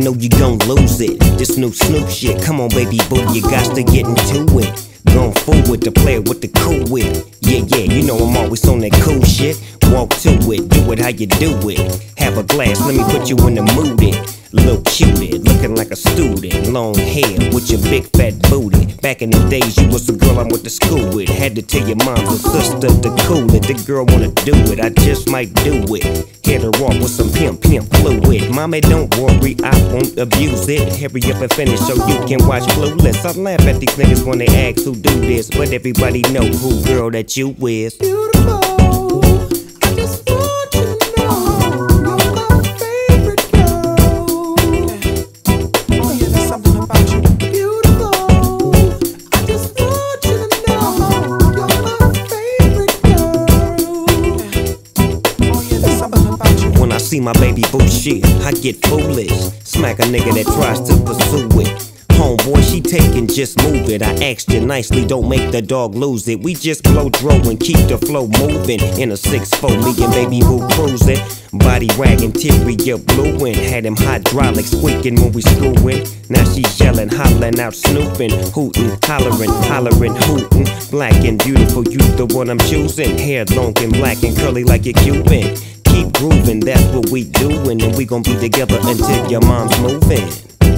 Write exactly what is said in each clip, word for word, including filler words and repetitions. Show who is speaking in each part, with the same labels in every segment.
Speaker 1: know you gon' lose it. This new Snoop shit, come on baby boo, you got to get into it. Going forward to play with the cool wit. Yeah, yeah, you know I'm always on that cool shit. Walk to it, do it how you do it. Have a glass, let me put you in the mood it. Little cutie, looking like a student. Long hair with your big fat booty. Back in the days you was the girl I went to school with. Had to tell your mom and sister to cool it. The girl wanna do it, I just might do it. Hit her off with some pimp, pimp fluid. Mommy don't worry, I won't abuse it. Hurry up and finish so you can watch Clueless. I laugh at these niggas when they ask who do this, but everybody know who girl that you is.
Speaker 2: Beautiful, I just want you to know you're my favorite girl. Oh yeah, there's something about you. Beautiful, I just want you to know you're my favorite girl. Oh yeah, there's something about you.
Speaker 1: When I see my baby boo shit, I get foolish. Smack a nigga that tries to pursue it. Homeboy, she taking, just move it. I asked you nicely, don't make the dog lose it. We just blow dro and keep the flow moving. In a six four, me and baby boo cruising. Body wagging, interior blueing. Had them hydraulics squeaking when we screwing. Now she yelling, hollering out, snooping, hooting, hollering, hollering, hooting. Black and beautiful, you the one I'm choosing. Hair long and black and curly like a Cuban. Keep grooving, that's what we doing, and we gon' be together until your mom's moving.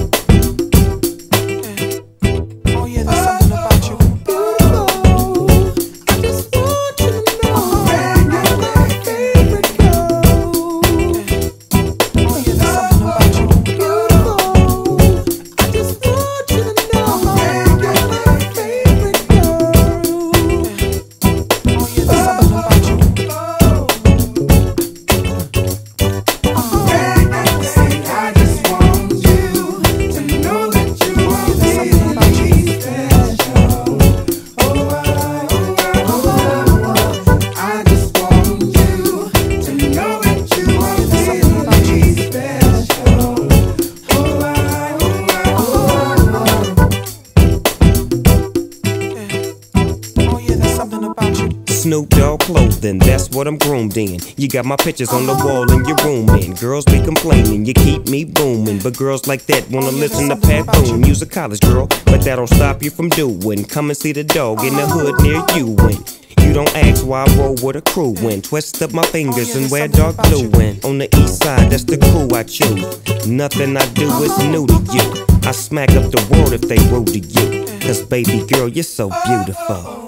Speaker 1: Snoop Dogg clothing, that's what I'm groomed in. You got my pictures on the wall in your room, and girls be complaining, you keep me booming. But girls like that wanna listen to Pat Boone. You's a college girl, but that don't stop you from doing. Come and see the dog in the hood near you. When you don't ask why I roll with a crew, when twist up my fingers and wear dark blue. When on the east side, that's the crew I choose. Nothing I do is new to you. I smack up the world if they rude to you. Cause baby girl, you're so beautiful.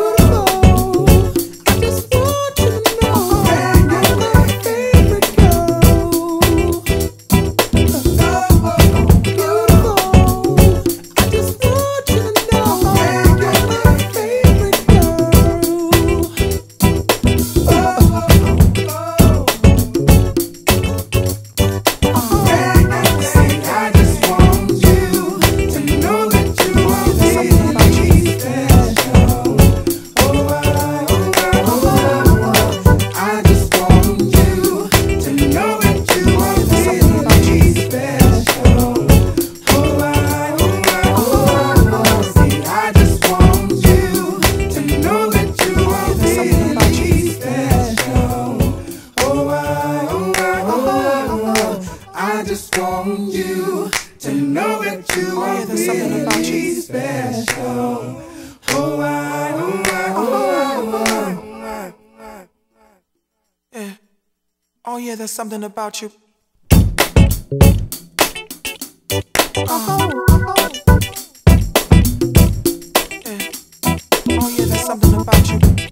Speaker 2: I just want you to know that you are really special. Oh, I, oh, I, oh, I, oh, I. Yeah. Oh yeah, there's something about you. Oh, yeah. Oh yeah, there's something about you.